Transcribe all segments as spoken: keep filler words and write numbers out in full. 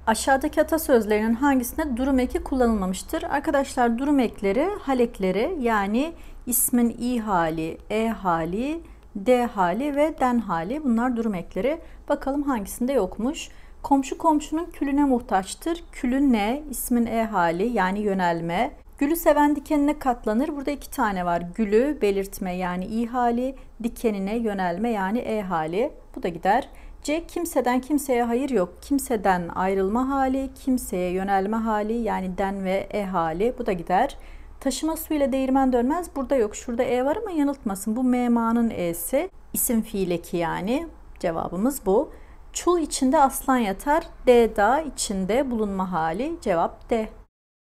Aşağıdaki atasözlerinin hangisinde durum eki kullanılmamıştır? Arkadaşlar durum ekleri hal ekleri, yani ismin i hali, e hali, d hali ve den hali, bunlar durum ekleri. Bakalım hangisinde yokmuş? Komşu komşunun külüne muhtaçtır. Külün ne? İsmin e hali, yani yönelme. Gülü seven dikenine katlanır. Burada iki tane var. Gülü belirtme, yani i hali, dikenine yönelme, yani e hali. Bu da gider. C. Kimseden kimseye hayır yok. Kimseden ayrılma hali, kimseye yönelme hali, yani den ve e hali. Bu da gider. Taşıma suyla değirmen dönmez. Burada yok. Şurada e var ama yanıltmasın. Bu mema'nın e'si. İsim fiil eki yani. Cevabımız bu. Çul içinde aslan yatar. D dağ içinde bulunma hali. Cevap D.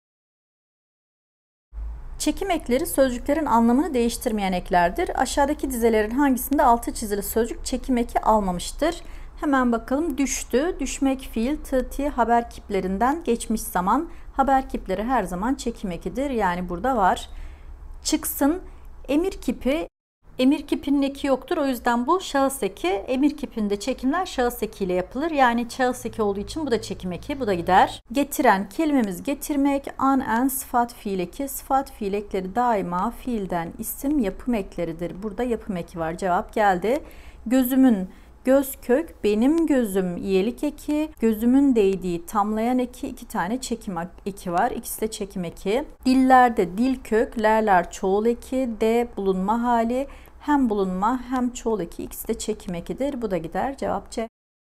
Çekim ekleri sözcüklerin anlamını değiştirmeyen eklerdir. Aşağıdaki dizelerin hangisinde altı çizili sözcük çekim eki almamıştır? Hemen bakalım. Düştü. Düşmek fiil, tı, ti haber kiplerinden geçmiş zaman. Haber kipleri her zaman çekim ekidir. Yani burada var. Çıksın. Emir kipi. Emir kipinin eki yoktur. O yüzden bu şahıs eki. Emir kipinde çekimler şahıs ekiyle yapılır. Yani şahıs eki olduğu için bu da çekim eki. Bu da gider. Getiren kelimemiz getirmek. An, en sıfat fiil eki. Sıfat fiil ekleri daima fiilden isim yapım ekleridir. Burada yapım eki var. Cevap geldi. Gözümün göz kök, benim gözüm iyelik eki, gözümün değdiği tamlayan eki, iki tane çekim eki var. İkisi de çekim eki. Dillerde dil kök, lerler çoğul eki, de bulunma hali, hem bulunma hem çoğul eki, ikisi de çekim ekidir. Bu da gider. Cevap C.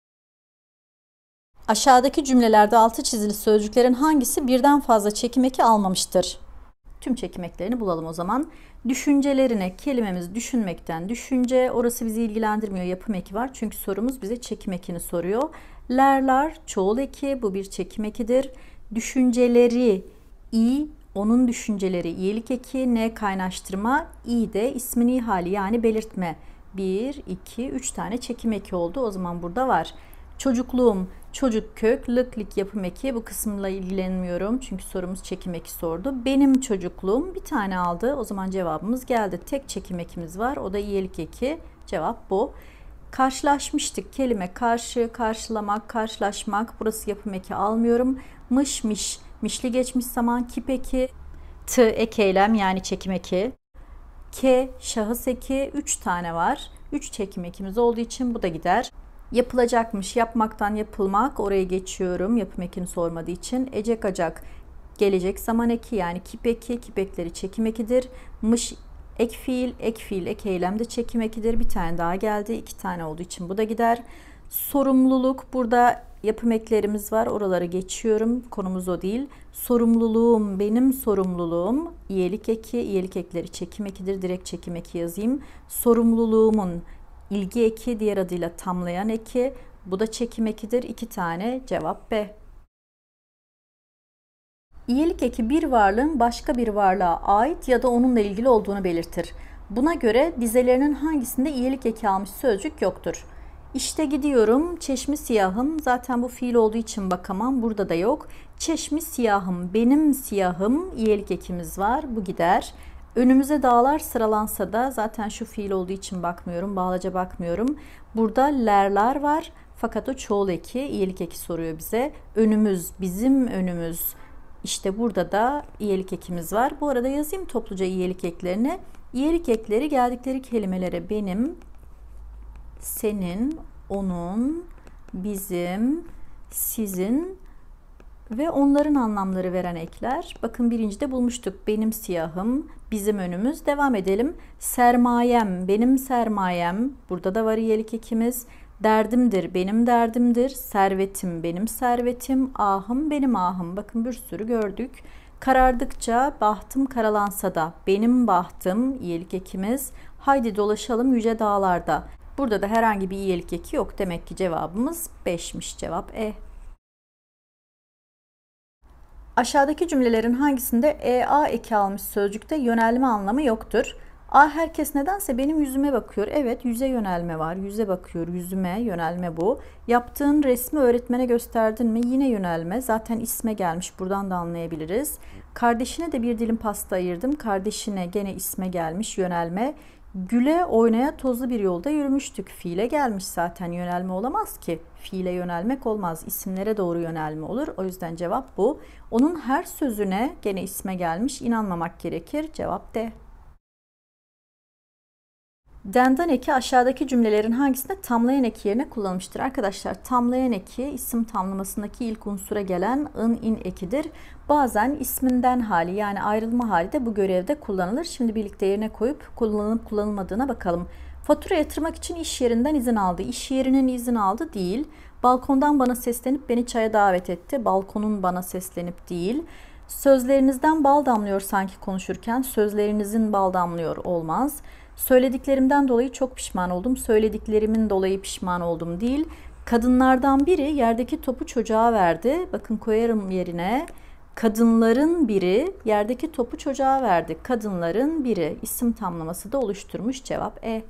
Aşağıdaki cümlelerde altı çizili sözcüklerin hangisi birden fazla çekim eki almamıştır? Tüm çekim eklerini bulalım o zaman. Düşüncelerine kelimemiz düşünmekten düşünce. Orası bizi ilgilendirmiyor. Yapım eki var. Çünkü sorumuz bize çekim ekini soruyor. Lerler çoğul eki. Bu bir çekim ekidir. Düşünceleri i, onun düşünceleri iyilik eki. Ne kaynaştırma. İ de ismin i hali, yani belirtme. bir, iki, üç tane çekim eki oldu. O zaman burada var. Çocukluğum, çocuk kök, lık lik yapım eki. Bu kısımla ilgilenmiyorum çünkü sorumuz çekim eki sordu. Benim çocukluğum bir tane aldı. O zaman cevabımız geldi. Tek çekim ekimiz var. O da iyilik eki. Cevap bu. Karşılaşmıştık. Kelime karşı, karşılamak, karşılaşmak. Burası yapım eki almıyorum. Mış, miş, mişli geçmiş zaman, kip eki. T ek eylem, yani çekim eki. K şahıs eki. üç tane var. üç çekim ekimiz olduğu için bu da gider. Yapılacakmış, yapmaktan yapılmak, oraya geçiyorum yapım ekini sormadığı için. Ecek acak gelecek zaman eki, yani kip eki, kip ekleri çekim ekidir. Mış ek fiil, ek fiil ek eylem de çekim ekidir. Bir tane daha geldi, iki tane olduğu için bu da gider. Sorumluluk, burada yapım eklerimiz var, oraları geçiyorum, konumuz o değil. Sorumluluğum, benim sorumluluğum, iyelik eki, iyelik ekleri çekim ekidir, direkt çekim eki yazayım. Sorumluluğumun İlgi eki, diğer adıyla tamlayan eki. Bu da çekim ekidir. İki tane. Cevap B. İyilik eki bir varlığın başka bir varlığa ait ya da onunla ilgili olduğunu belirtir. Buna göre dizelerinin hangisinde iyilik eki almış sözcük yoktur? İşte gidiyorum, çeşmi siyahım. Zaten bu fiil olduğu için bakamam. Burada da yok. Çeşmi siyahım, benim siyahım. İyilik ekimiz var. Bu gider. Önümüze dağlar sıralansa da, zaten şu fiil olduğu için bakmıyorum. Bağlaca bakmıyorum. Burada lerler var. Fakat o çoğul eki, iyilik eki soruyor bize. Önümüz, bizim önümüz. İşte burada da iyilik ekimiz var. Bu arada yazayım topluca iyilik eklerini. İyilik ekleri geldikleri kelimelere benim, senin, onun, bizim, sizin ve onların anlamları veren ekler. Bakın birincide bulmuştuk. Benim siyahım, bizim önümüz. Devam edelim. Sermayem, benim sermayem. Burada da var iyilik ekimiz. Derdimdir, benim derdimdir. Servetim, benim servetim. Ahım, benim ahım. Bakın bir sürü gördük. Karardıkça bahtım karalansa da, benim bahtım, iyilik ekimiz. Haydi dolaşalım yüce dağlarda. Burada da herhangi bir iyilik eki yok. Demek ki cevabımız beşmiş. Cevap E. Aşağıdaki cümlelerin hangisinde ea eki almış sözcükte yönelme anlamı yoktur? A, herkes nedense benim yüzüme bakıyor. Evet, yüze yönelme var. Yüze bakıyor, yüzüme yönelme bu. Yaptığın resmi öğretmene gösterdin mi? Yine yönelme. Zaten isme gelmiş. Buradan da anlayabiliriz. Kardeşine de bir dilim pasta ayırdım. Kardeşine gene isme gelmiş, yönelme. Güle oynaya tozlu bir yolda yürümüştük. Fiile gelmiş zaten, yönelme olamaz ki. Fiile yönelmek olmaz. İsimlere doğru yönelme olur. O yüzden cevap bu. Onun her sözüne gene isme gelmiş. İnanmamak gerekir. Cevap D. Dendan eki aşağıdaki cümlelerin hangisinde tamlayan eki yerine kullanılmıştır? Arkadaşlar, tamlayan eki isim tamlamasındaki ilk unsura gelen ın in ekidir. Bazen isminden hali yani ayrılma hali de bu görevde kullanılır. Şimdi birlikte yerine koyup kullanılıp kullanılmadığına bakalım. Fatura yatırmak için iş yerinden izin aldı. İş yerinin izin aldı değil. Balkondan bana seslenip beni çaya davet etti. Balkonun bana seslenip değil. Sözlerinizden bal damlıyor sanki konuşurken. Sözlerinizin bal damlıyor olmaz. Söylediklerimden dolayı çok pişman oldum. Söylediklerimin dolayı pişman oldum değil. Kadınlardan biri yerdeki topu çocuğa verdi. Bakın koyarım yerine. Kadınların biri yerdeki topu çocuğa verdi. Kadınların biri isim tamlaması da oluşturmuş. Cevap E.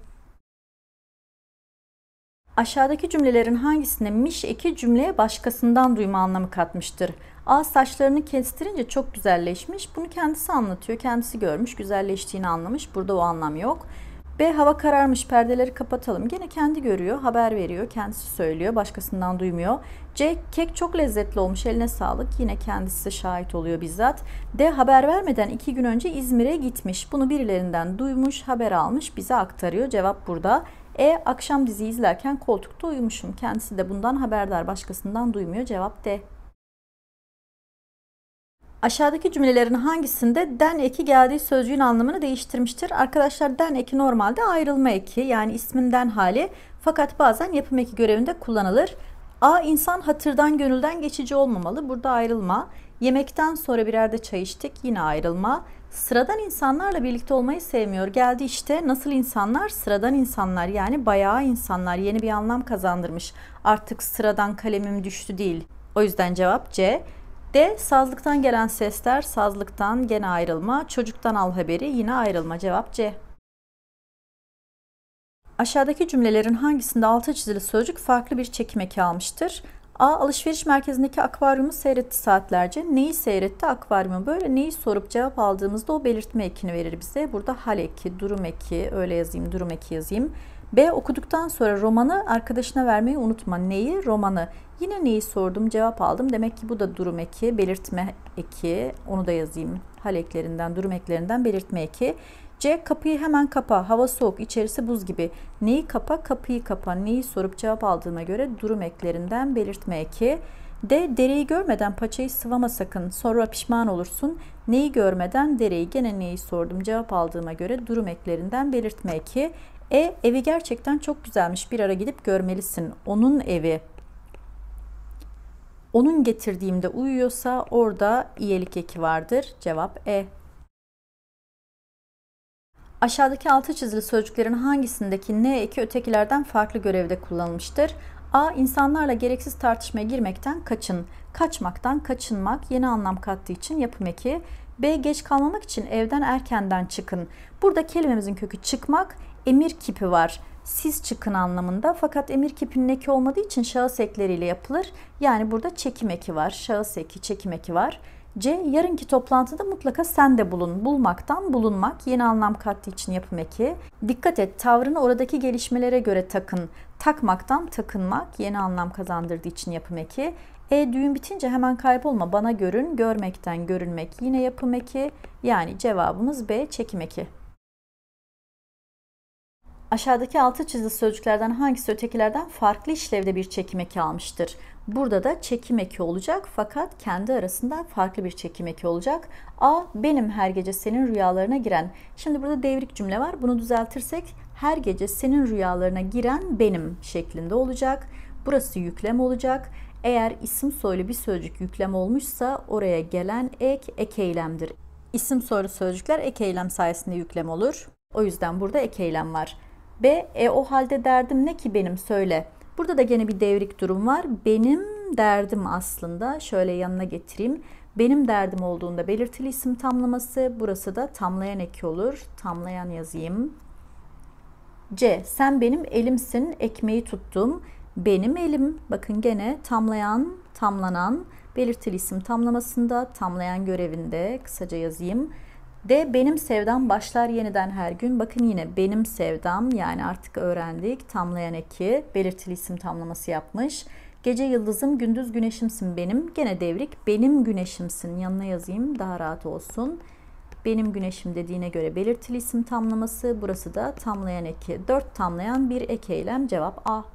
Aşağıdaki cümlelerin hangisinde miş eki cümleye başkasından duyma anlamı katmıştır? A. Saçlarını kestirince çok güzelleşmiş. Bunu kendisi anlatıyor. Kendisi görmüş. Güzelleştiğini anlamış. Burada o anlam yok. B. Hava kararmış. Perdeleri kapatalım. Gene kendi görüyor. Haber veriyor. Kendisi söylüyor. Başkasından duymuyor. C. Kek çok lezzetli olmuş. Eline sağlık. Yine kendisi şahit oluyor bizzat. D. Haber vermeden iki gün önce İzmir'e gitmiş. Bunu birilerinden duymuş. Haber almış. Bize aktarıyor. Cevap burada. E. Akşam dizi izlerken koltukta uyumuşum. Kendisi de bundan haberdar. Başkasından duymuyor. Cevap D. Aşağıdaki cümlelerin hangisinde den eki geldiği sözcüğün anlamını değiştirmiştir? Arkadaşlar, den eki normalde ayrılma eki yani isminden hali, fakat bazen yapım eki görevinde kullanılır. A. İnsan hatırdan gönülden geçici olmamalı. Burada ayrılma. Yemekten sonra bir yerde çay içtik. Yine ayrılma. Sıradan insanlarla birlikte olmayı sevmiyor. Geldi işte. Nasıl insanlar? Sıradan insanlar yani bayağı insanlar. Yeni bir anlam kazandırmış. Artık sıradan kalemim düştü değil. O yüzden cevap C. D. Sazlıktan gelen sesler, sazlıktan gene ayrılma, çocuktan al haberi, yine ayrılma. Cevap C. Aşağıdaki cümlelerin hangisinde altı çizili sözcük farklı bir çekim eki almıştır? A. Alışveriş merkezindeki akvaryumu seyretti saatlerce. Neyi seyretti? Akvaryumu. Böyle neyi sorup cevap aldığımızda o belirtme ekini verir bize. Burada hal eki, durum eki, öyle yazayım, durum eki yazayım. B. Okuduktan sonra romanı arkadaşına vermeyi unutma. Neyi? Romanı. Yine neyi sordum, cevap aldım. Demek ki bu da durum eki, belirtme eki. Onu da yazayım. Hal eklerinden, durum eklerinden belirtme eki. C. Kapıyı hemen kapa. Hava soğuk, içerisi buz gibi. Neyi kapa? Kapıyı kapa. Neyi sorup cevap aldığıma göre durum eklerinden belirtme eki. D. Dereyi görmeden paçayı sıvama sakın. Sonra pişman olursun. Neyi görmeden? Dereyi. Gene neyi sordum, cevap aldığıma göre durum eklerinden belirtme eki. E. Evi gerçekten çok güzelmiş. Bir ara gidip görmelisin. Onun evi. Onun getirdiğimde uyuyorsa orada iyelik eki vardır. Cevap E. Aşağıdaki altı çizili sözcüklerin hangisindeki ne eki ötekilerden farklı görevde kullanılmıştır? A. İnsanlarla gereksiz tartışmaya girmekten kaçın. Kaçmaktan kaçınmak yeni anlam kattığı için yapım eki. B. Geç kalmamak için evden erkenden çıkın. Burada kelimemizin kökü çıkmak, emir kipi var. Siz çıkın anlamında, fakat emir kipinin eki olmadığı için şahıs ekleriyle yapılır. Yani burada çekim eki var, şahıs eki, çekim eki var. C. Yarınki toplantıda mutlaka sen de bulun. Bulmaktan bulunmak yeni anlam kattığı için yapım eki. Dikkat et, tavrını oradaki gelişmelere göre takın. Takmaktan takınmak yeni anlam kazandırdığı için yapım eki. E. Düğün bitince hemen kaybolma, bana görün. Görmekten görünmek yine yapım eki. Yani cevabımız B. Çekim eki. Aşağıdaki altı çizili sözcüklerden hangisi ötekilerden farklı işlevde bir çekim eki almıştır? Burada da çekim eki olacak, fakat kendi arasında farklı bir çekim eki olacak. A. Benim her gece senin rüyalarına giren. Şimdi burada devrik cümle var. Bunu düzeltirsek her gece senin rüyalarına giren benim şeklinde olacak. Burası yüklem olacak. Eğer isim soylu bir sözcük yüklem olmuşsa oraya gelen ek ek eylemdir. İsim soylu sözcükler ek eylem sayesinde yüklem olur. O yüzden burada ek eylem var. B. E o halde derdim ne ki benim, söyle. Burada da gene bir devrik durum var. Benim derdim aslında. Şöyle yanına getireyim. Benim derdim olduğunda belirtili isim tamlaması. Burası da tamlayan eki olur. Tamlayan yazayım. C. Sen benim elimsin. Ekmeği tuttum. Benim elim. Bakın gene tamlayan, tamlanan. Belirtili isim tamlamasında, tamlayan görevinde. Kısaca yazayım. D. Benim sevdam başlar yeniden her gün. Bakın yine benim sevdam, yani artık öğrendik. Tamlayan eki belirtili isim tamlaması yapmış. Gece yıldızım, gündüz güneşimsin benim. Gene devrik. Benim güneşimsin. Yanına yazayım daha rahat olsun. Benim güneşim dediğine göre belirtili isim tamlaması. Burası da tamlayan eki. dört tamlayan bir ek eylem. Cevap A.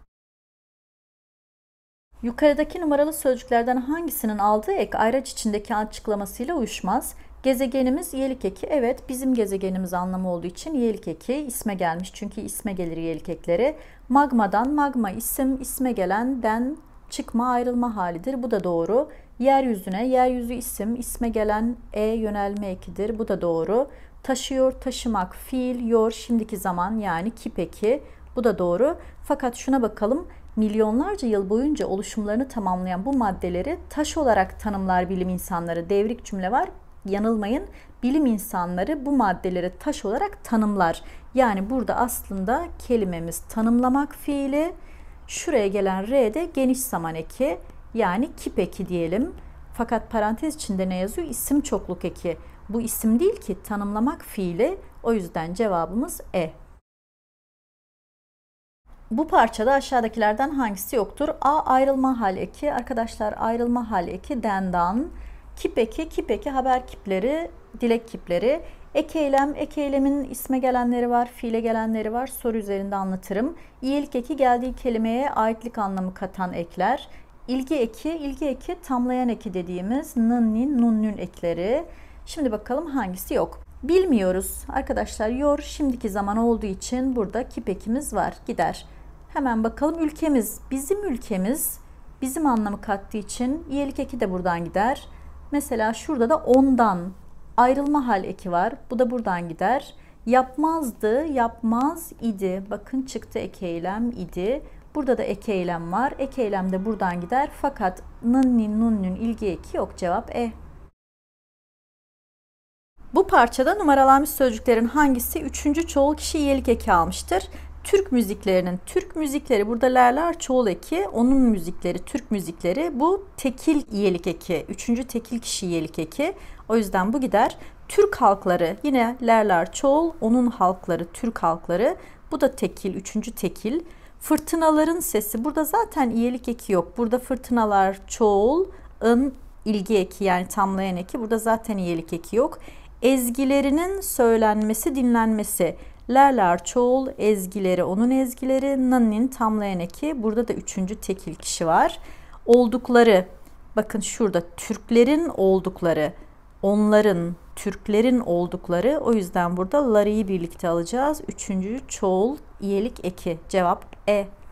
Yukarıdaki numaralı sözcüklerden hangisinin aldığı ek ayraç içindeki açıklamasıyla uyuşmaz? Gezegenimiz iyelik eki. Evet, bizim gezegenimiz anlamı olduğu için iyelik eki isme gelmiş. Çünkü isme gelir iyelik ekleri. Magmadan, magma isim, isme gelen den çıkma ayrılma halidir. Bu da doğru. Yeryüzüne, yeryüzü isim, isme gelen e yönelme ekidir. Bu da doğru. Taşıyor, taşımak, fiil, yor şimdiki zaman yani kip eki. Bu da doğru. Fakat şuna bakalım. Milyonlarca yıl boyunca oluşumlarını tamamlayan bu maddeleri taş olarak tanımlar bilim insanları. Devrik cümle var. Yanılmayın. Bilim insanları bu maddeleri taş olarak tanımlar. Yani burada aslında kelimemiz tanımlamak fiili. Şuraya gelen R de geniş zaman eki. Yani kip eki diyelim. Fakat parantez içinde ne yazıyor? İsim çokluk eki. Bu isim değil ki, tanımlamak fiili. O yüzden cevabımız E. Bu parçada aşağıdakilerden hangisi yoktur? A. Ayrılma hal eki. Arkadaşlar ayrılma hal eki dendan. Kip eki, kip eki haber kipleri, dilek kipleri. Ek eylem, ek eylemin isme gelenleri var, fiile gelenleri var. Soru üzerinde anlatırım. İyilik eki geldiği kelimeye aitlik anlamı katan ekler. İlgi eki, ilgi eki tamlayan eki dediğimiz nın, nun, nün ekleri. Şimdi bakalım hangisi yok. Bilmiyoruz. Arkadaşlar yor şimdiki zaman olduğu için burada kip ekimiz var. Gider. Hemen bakalım ülkemiz. Bizim ülkemiz bizim anlamı kattığı için iyilik eki de buradan gider. Mesela şurada da ondan ayrılma hal eki var. Bu da buradan gider. Yapmazdı, yapmaz idi. Bakın çıktı ek eylem idi. Burada da ek eylem var. Ek eylem de buradan gider. Fakat nın, nun, nün ilgi eki yok. Cevap E. Bu parçada numaralanmış sözcüklerin hangisi üçüncü çoğul kişi iyilik eki almıştır? Türk müziklerinin, Türk müzikleri burada lerler çoğul eki, onun müzikleri, Türk müzikleri bu tekil iyilik eki, üçüncü tekil kişi iyilik eki. O yüzden bu gider. Türk halkları yine lerler çoğul, onun halkları, Türk halkları. Bu da tekil, üçüncü tekil. Fırtınaların sesi, burada zaten iyilik eki yok. Burada fırtınalar çoğul, ın ilgi eki yani tamlayan eki. Burada zaten iyilik eki yok. Ezgilerinin söylenmesi, dinlenmesi. Lerler çoğul, ezgileri onun ezgileri, nannin tamlayan eki. Burada da üçüncü tekil kişi var. Oldukları, bakın şurada Türklerin oldukları, onların, Türklerin oldukları. O yüzden burada ları'yı birlikte alacağız. Üçüncü çoğul iyelik eki. Cevap E.